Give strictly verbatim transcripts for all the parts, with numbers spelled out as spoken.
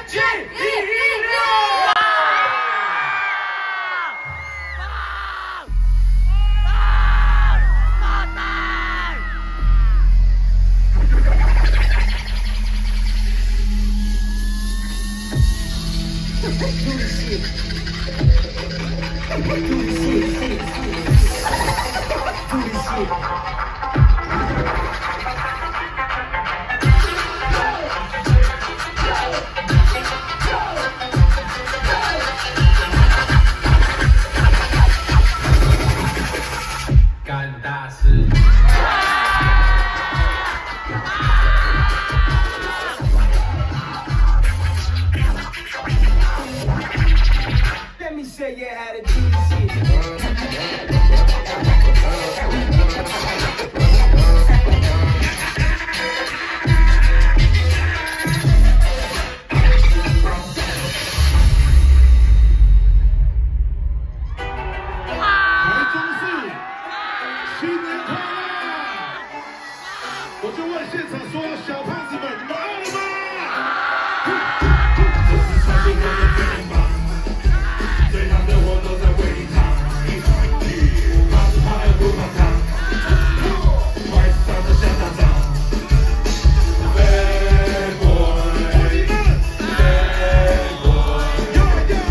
七一一六。 干大事。 Let me show you how to do this shit. 台中市新年快乐！我就问现场所有小胖子们，你们饿了吗？这是传说中的飞人吧？ 最烫的火都在为你烫，怕是怕而不怕烫，快上的像大仗。Bad boy， Bad boy，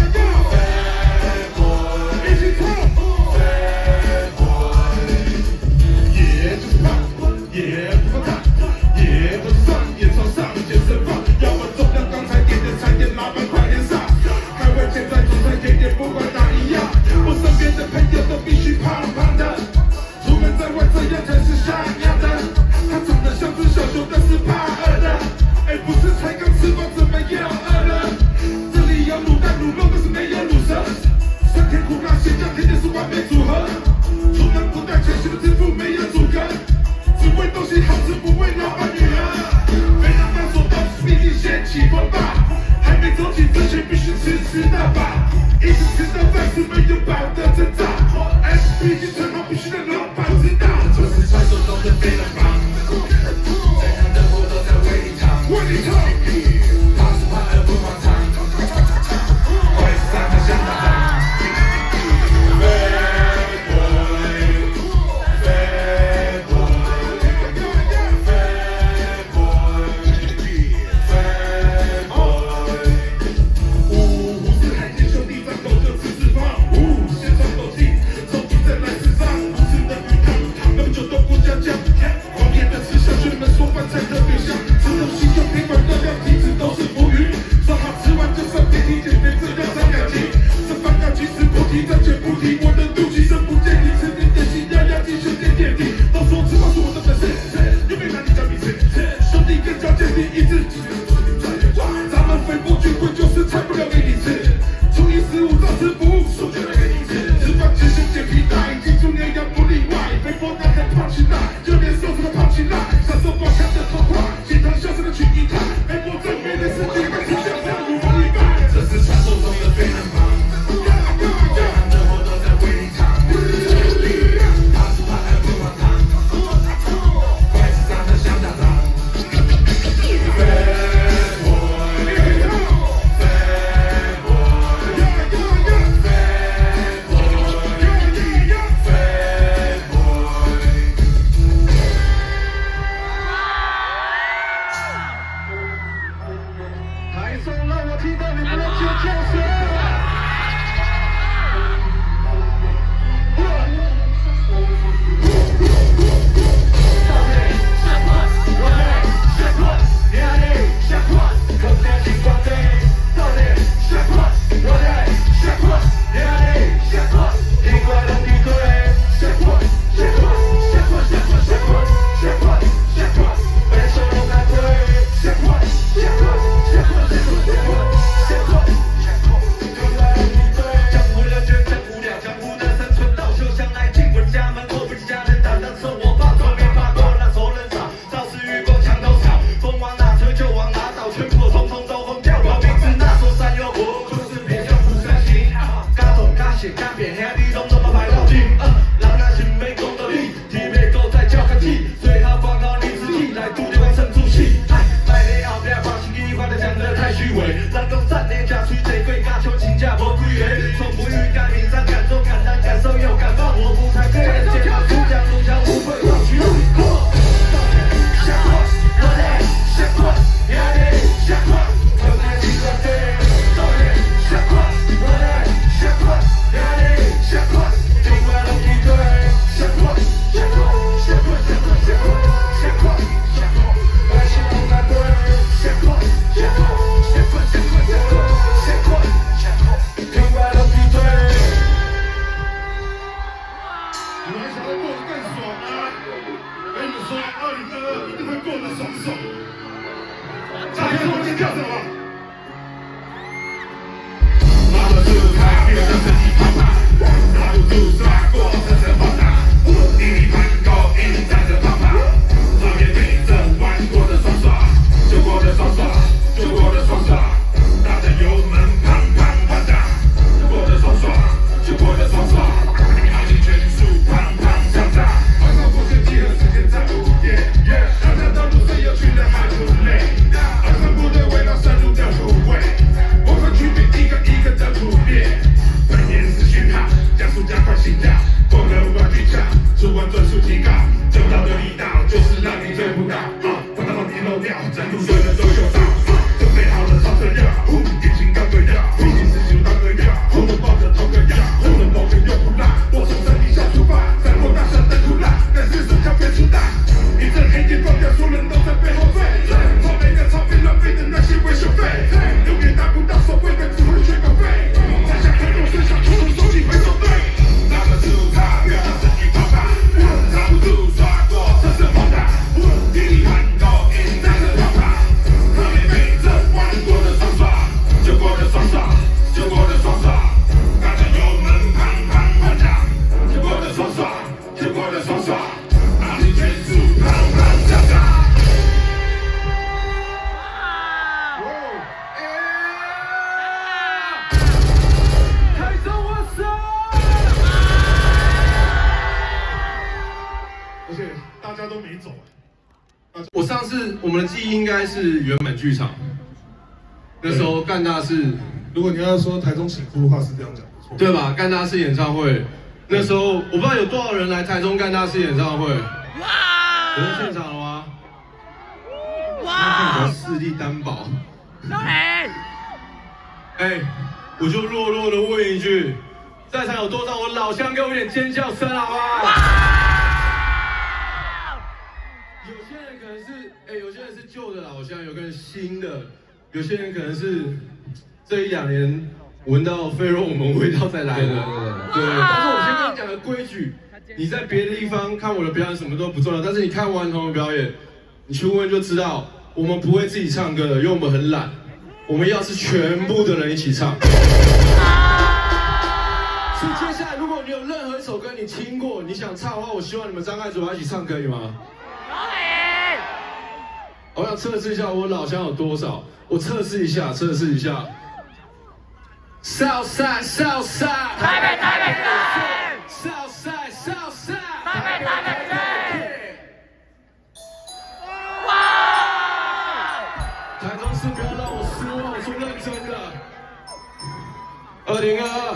Bad boy， 一起唱 Bad boy， 也就是胖，也不怕烫，也不是上，也朝上，健身房，要么重量刚才点点踩点，老板快点上。 开会前在主餐点点，不管哪一样，我身边的朋友都必须胖胖的。出门在外这样才是像样的。他长得像只小熊，但是怕饿的。哎，不是才刚吃饱，怎么又饿了？这里有卤蛋卤肉，但是没有卤蛇。酸甜苦辣咸酱甜点是完美组合。出门不带钱，媳妇支付没有阻隔。只为东西好吃，不为老板女儿。没让他所到，必定掀起风暴。 还没走起之前，必须吃吃到饱，一直吃到饭是没有饱的征兆。S P 进城后必须让老板知道，这是传说中的飞人帮，最烫的火都在为你烫，为你烫，怕是怕而不怕烫，快是上的像大仗。Bad boy， Bad boy， Bad boy， Bad boy。 五四海鲜兄弟张口就吃四方，五先上斗气，手机再来四张，不吃的鱼汤，那么久都不加酱，狂野的吃小学们说饭菜特别香，吃东西用平板热量，体脂都是浮云，说好吃完就上电梯减肥，这叫伤感情，这饭要及时不提，暂且不提，我的肚脐深不见底，吃点点心，压压惊，修点点滴，都说吃饱是我的本事，又没拿你讲比吃，兄弟更加坚定一致。 咱们飞过军棍就是菜不了给你吃，初一十五照吃不误，数就来给你吃。吃饭前先捡皮带，记住你要不例外。飞波大汉胖起来，就连瘦子都胖起来。享受爆枪的头块，现场笑声的群一台。飞波最美的是你们吃下饭如我一拜。这是传说中的飞人帮，最烫的火都在为你烫。怕是怕而不怕烫，快是上的像大仗。 台上让我听到你们的尖叫声。 住刷过，层层放大，一力攀高，一直站着胖胖，特别对着弯过的双耍，就过的双耍，就过的双耍，打着油门砰砰砰哒，就过的双耍，就过的双耍，耗尽全速砰砰上炸，晚上不是集合时间在午夜，大家都入睡，有群人还不累，二三部队围绕深入的护卫，我和区别一个一个的突变。本年是讯号，加速加快心跳，过了五万巨强，速温转速提高，走到的力道就是让你追不到，啊，碰到你漏掉，整路的人都有到，准备好了烧成药，引擎当个药，引擎师兄当个药，后头抱着偷个药，后头某个又不辣，我从山底下出发，山坡大山的苦辣，但是手枪别出大，一阵黑烟爆掉，所有人都在背后飞，超美的超飞乱飞的那些维修费，永远达不到所谓的指挥全稿费。 我上次我们的记忆应该是原本剧场，那时候干大事。 如果你要说台中醒哭的话，是这样讲没错， 对吧？干大事演唱会，那时候我不知道有多少人来台中干大事演唱会。哇！有在现场了吗？哇！看起来势力单薄。哎，哎，我就弱弱的问一句，在场有多少我老乡给我一点尖叫声好不好？哇！有些人可能是，哎，有些人是旧的老乡，有个人新的，有些人可能是这一两年闻到费洛蒙味道再来的。对对对。对，但是我先跟你讲个规矩，你在别的地方看我的表演什么都不重要，但是你看完同的表演，你去问就知道，我们不会自己唱歌的，因为我们很懒，我们要是全部的人一起唱。所以接下来，如果你有任何一首歌你听过，你想唱的话，我希望你们张开嘴巴一起唱，可以吗？我想测试一下我老乡有多少，我测试一下，测试一下。Southside Southside， 台北台北市 ，Southside Southside， 台北台北市。哇！台中市不要让我失望，我说认真的。二零二二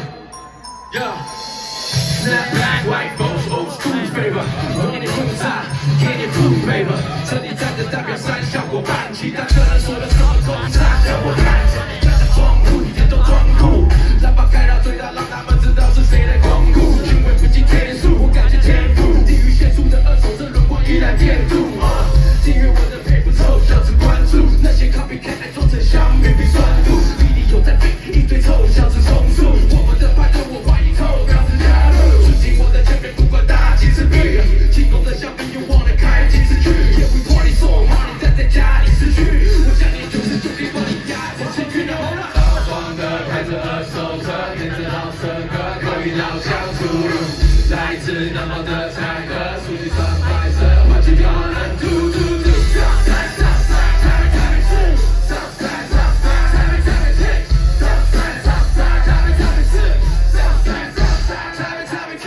，Yeah。Snap white folks old school favor， 给你轰炸，给你 blue favor， 这里站着代表山效果棒，其他个人说的什么空差，让我看着你在这装酷，一点都装酷，喇叭开到最大，让他们知道是谁在光顾，因为不计天数，我感觉天赋，地狱限速的二手这轮廓依然电镀，订阅我的配不臭，小子关注那些 copycat 来做成香槟比酸度，比你有在比一堆臭小子重塑，我们的派对我怀疑透，刚子加入。我的前面不管打几次币，进攻的香槟又忘了开几次去。Yeah we party so hard， 你站在家里失去，我想你就是就可以帮你压在情绪的后浪。大方的开着二手车，点着老车歌，口语老乡处，来自南方的菜客，书记穿白色，环境漂亮嘟嘟嘟。Southside Southside， 台北台北市 ，Southside Southside， 台北台北市 ，Southside Southside， 台北台北市 ，Southside Southside， 台北台北市。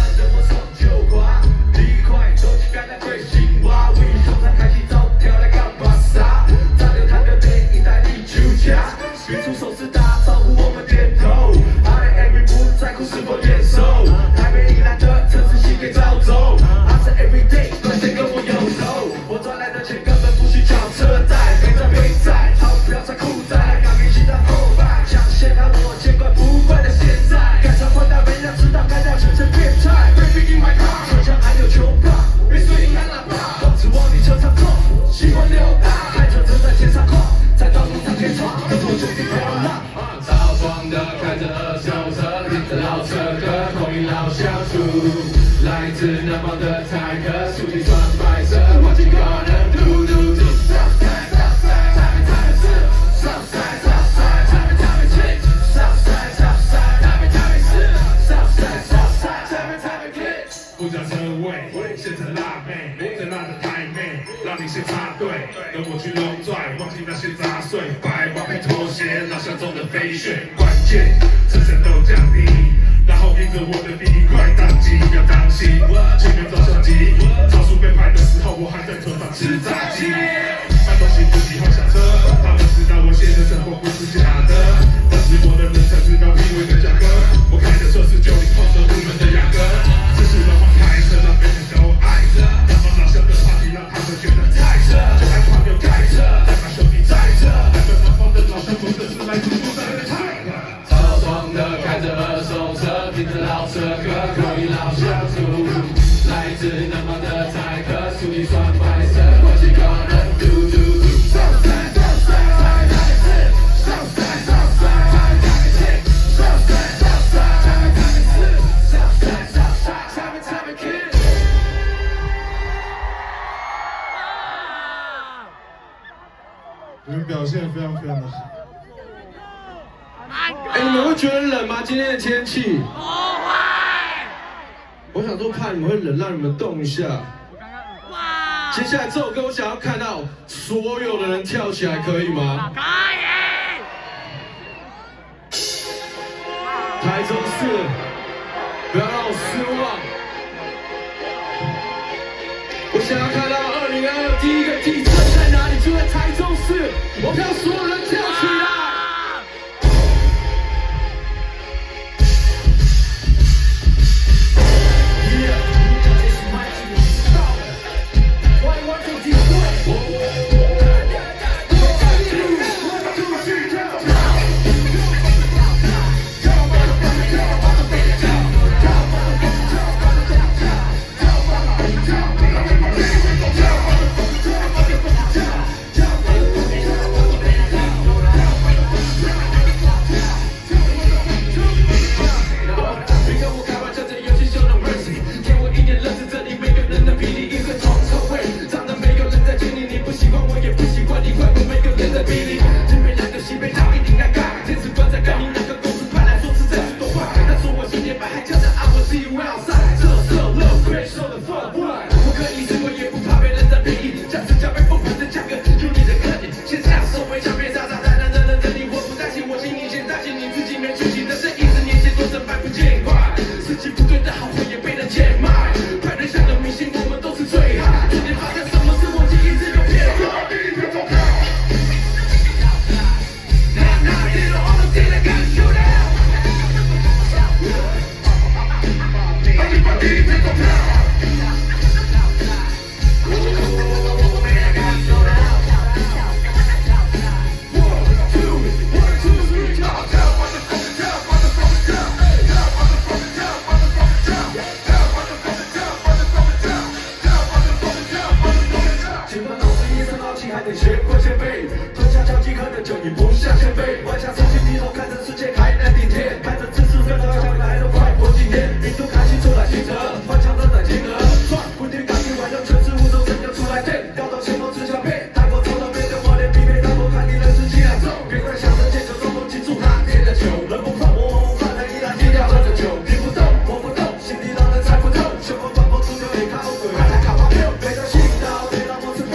比出手势打招呼，我们点头。I let every 不在乎是否验收。台北以南的城市心给招走。I say every day， 短线跟我有仇。我赚来的钱根本不需缴车贷，没债没债，钞票在裤袋，赶明星当后排，抢先让我见怪不怪的现在。改朝换代，没人知道该要全成变态。Baby in my car， 手枪还有球棒，没水银按喇叭，指望你车上撞，喜欢溜达，开车车在天上晃，在道路上天闯，跟我决定漂亮。豪放的开着二手车，听着老车歌，口音老乡处，来自南方的台客，书记穿白色，我尽可能嘟嘟嘟。Southside Southside， 台北台北市 ，Southside Southside， 台北台北市 ，Southside Southside， 台北台北市 ，Southside Southside， 记那些杂碎，白花配拖鞋，老乡中的飞旋，关键车身都降低，然后沿着我的第一块当机，要当心，前面照相机，超速被拍的时候，我还在车上吃炸鸡，卖东西自己后下车，他们知道我写的生活不是假的，但是我的人才知道品味的价格，我开的车是九零后的入门的雅阁，这是老黄开车，让别人都爱着，然后老乡的 party 让他们觉得太扯，就害怕有盖着，代表兄弟在这，代表南方的老乡们的是来自不在的泰格。 超爽的开着二手车，听着老车歌，口音老乡族，来自南方的泰克，属于双白色，我是可能嘟嘟嘟。Southside Southside 台北市 ，Southside Southside 台北市 ，Southside Southside 台北市 ，Southside Southside 台北台北 Kid。 你们表现非常非常的好。 哎，你们会觉得冷吗？今天的天气？不会。我想说，怕你们会冷，让你们动一下。哇！接下来这首歌，我想要看到所有的人跳起来，可以吗？可以。台中市，不要让我失望。我想要看到二零二二第一个地震在哪里？就在台中市。我票所有人跳起来。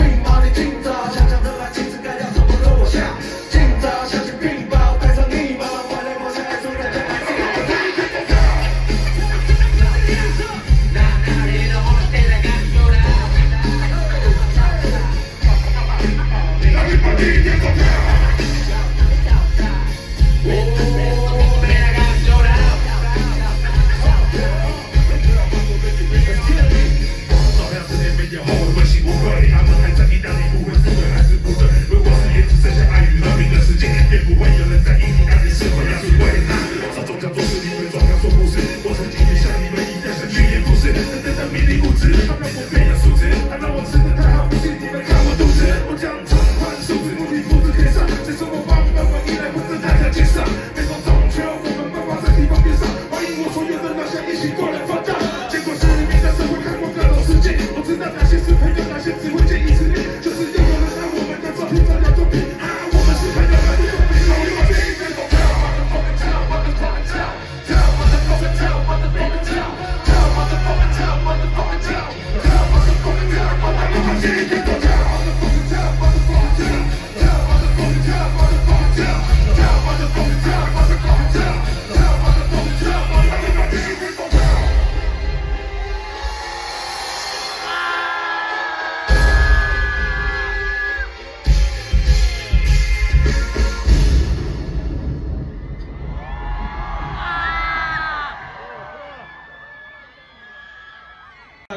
今朝相信并报，带上你吧。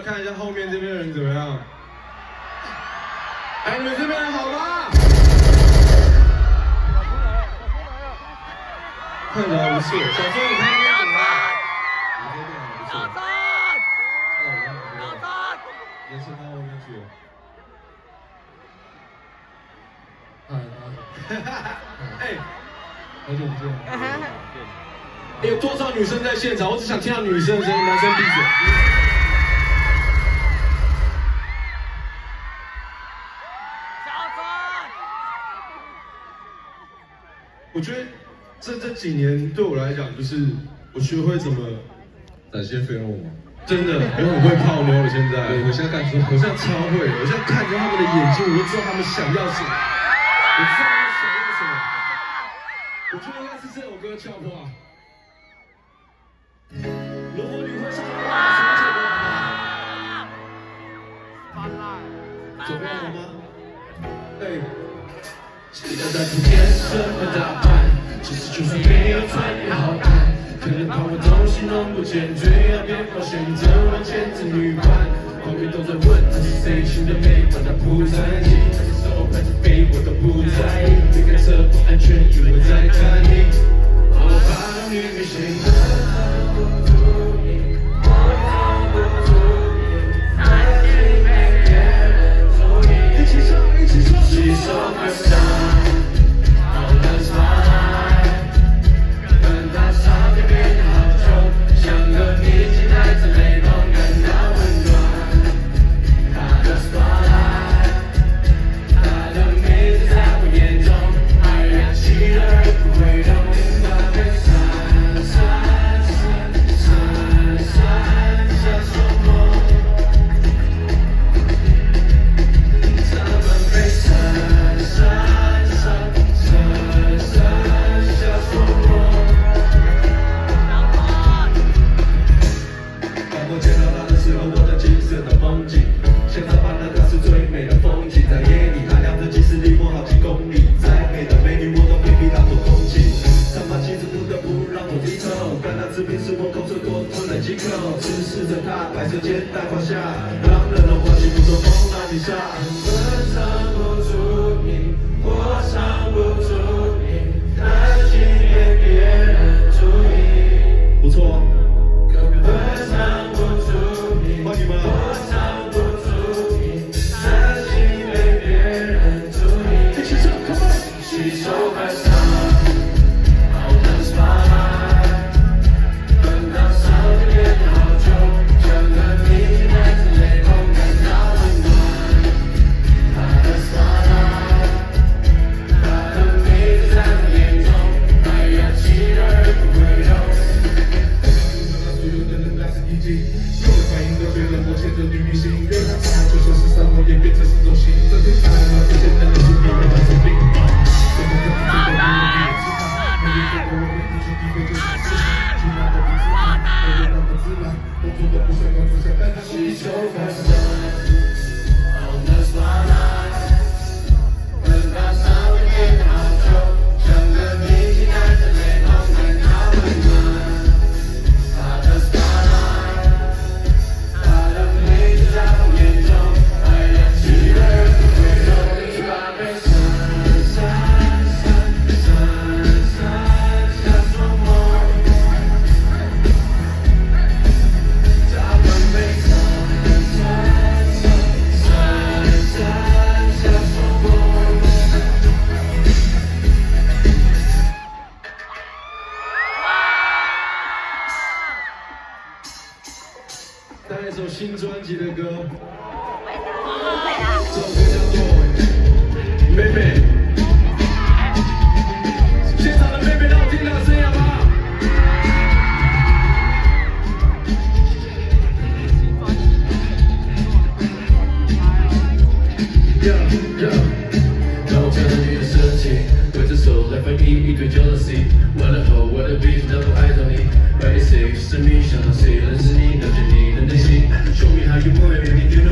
要看一下后面这边的人怎么样。哎，你们这边人好吗？看起来不错，小周你看那边怎么样？你这边还不错。延伸到后面去了。哎，好久不见。哎，有多少女生在现场？我只想听到女生的声音，男生闭嘴。我觉得这这几年对我来讲，就是我学会怎么展现费洛蒙。真的，我很会泡妞了。现在，我现在干什么？我现在超会了。我现在看着他们的眼睛，我就知道他们想要什么。我知道他们想要什么。我觉得应该是这首歌叫话。如果你会唱的话，什么结果？准备好了吗？哎。期待在今天什么打扮？其实就算没有穿也好看。可能怕我东西弄不见，最要变化选择往前子女版。旁边都在问这是谁新的美，把它铺在地，还是手还是背我都不在意。别开车不安全，因为在看你。我怕你没谁能藏不住你，我藏不住你，担心被别人注意。一起唱，一起唱，洗手歌上。新专辑的歌，这首歌叫做《妹妹》。现场的妹妹，让我听到声音好不好？呀呀，让我看到你的深情，挥着手来翻译一堆 jealousy。完了后，我的鼻子都不爱着你。By the six， 生命想到谁认识你，了解你的内心。Show me how you move it, baby, you know.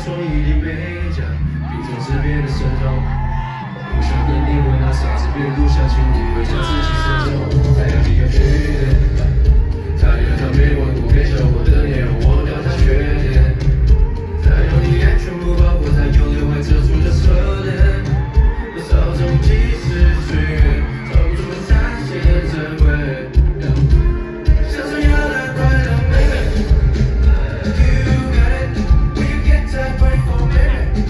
错一定被讲，凭着这边的神通。不想跟你问那傻子别录下，请你回家自己慎重。还有你要去的，他有他没玩过，别笑我的脸，忘掉他缺点。他有你爱全部包括，他有刘海遮住的侧脸。多少种即时岁月，找不出他现珍贵。想想要的快乐，妹妹。You got it, will you get that right for me?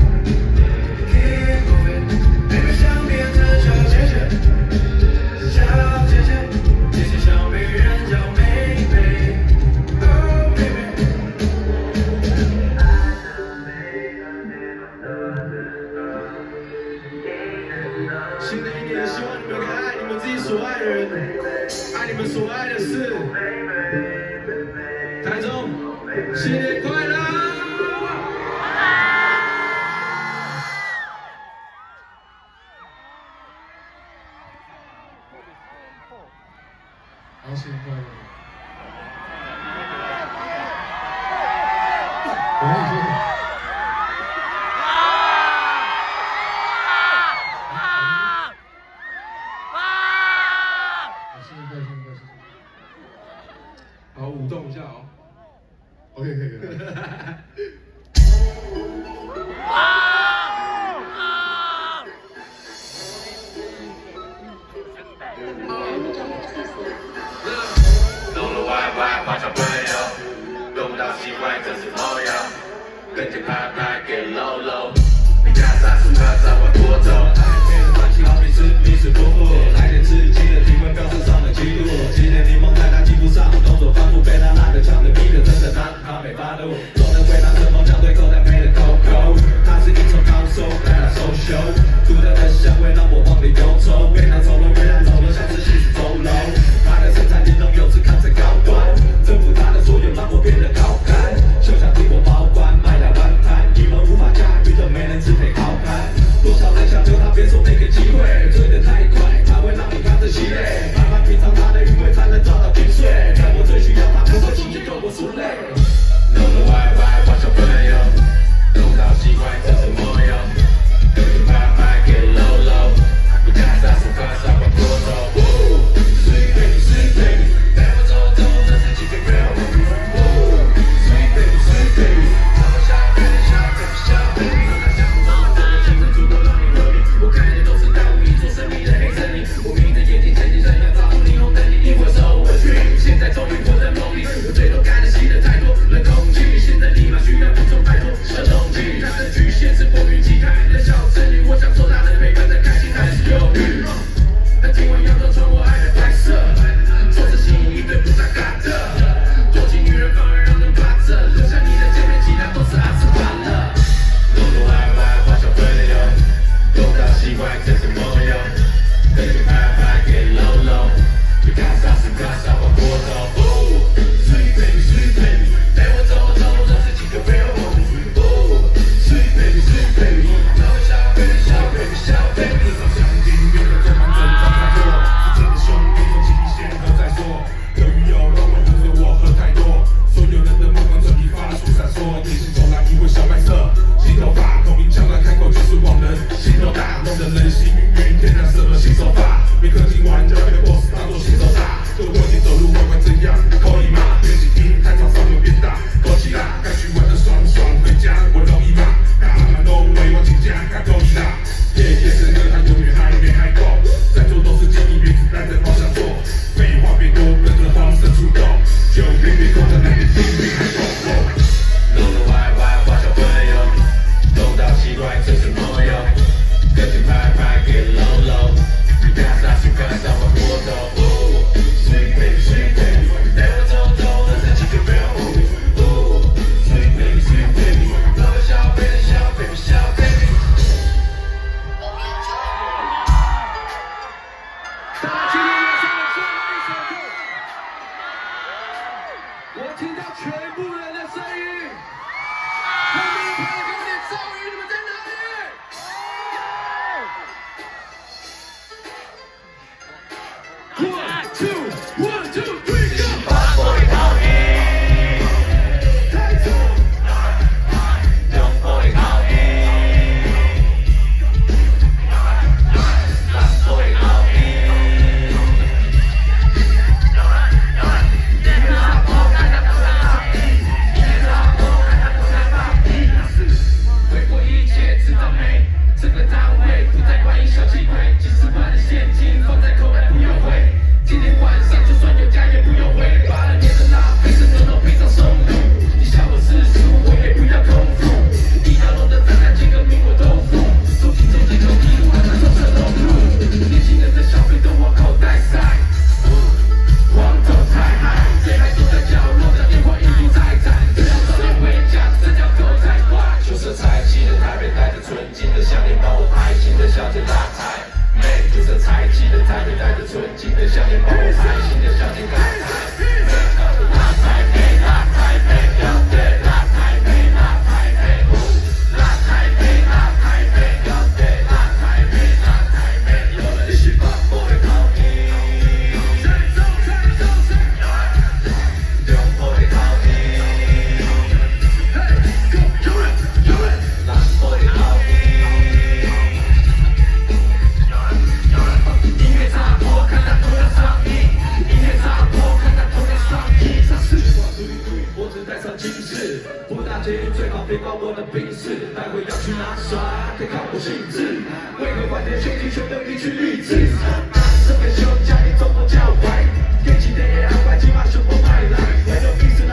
Keep moving, baby， 想变成小姐姐，小姐姐，姐姐想被人叫妹妹。Oh baby。新的一年，希望你们可以爱你们自己所爱的人，爱你们所爱的事。台中，新年快乐！ 好，新年快乐！我跟你说。 好，舞动一下哦。OK， 可以可以。 弄了歪歪，画上朋友，弄到习惯这是模样，跟着拍拍给搂搂，你家三叔他早晚过走，没人关心好比是迷失婆婆，来点刺激的体温飙升上了纪录，今天柠檬在他肌肤上，动作反复被他拉着唱的逼的，真的让他没发怒，总能为他什么相对口袋没了口口，他是一种高手，带他收袖，独特的香味让我忘了忧愁，为他走路为他走路像是行尸走肉，他的身材玲珑有时看着高端，征服他的所有让我变得高看，就像替我保管卖来玩摊，你们无法驾驭的没人支配好看，多少人想留他别说每个机会，追得太快，他会让你看着心累，慢慢品尝他的韵味才能找到精髓，在我最需要他不会轻易跟我输累，弄得歪歪。 名次，待会要去哪耍，得看我兴致。为何换点兄弟全都一句励志？这边兄家里总不叫怀，天气的也安排，起码是不卖来，没有意思。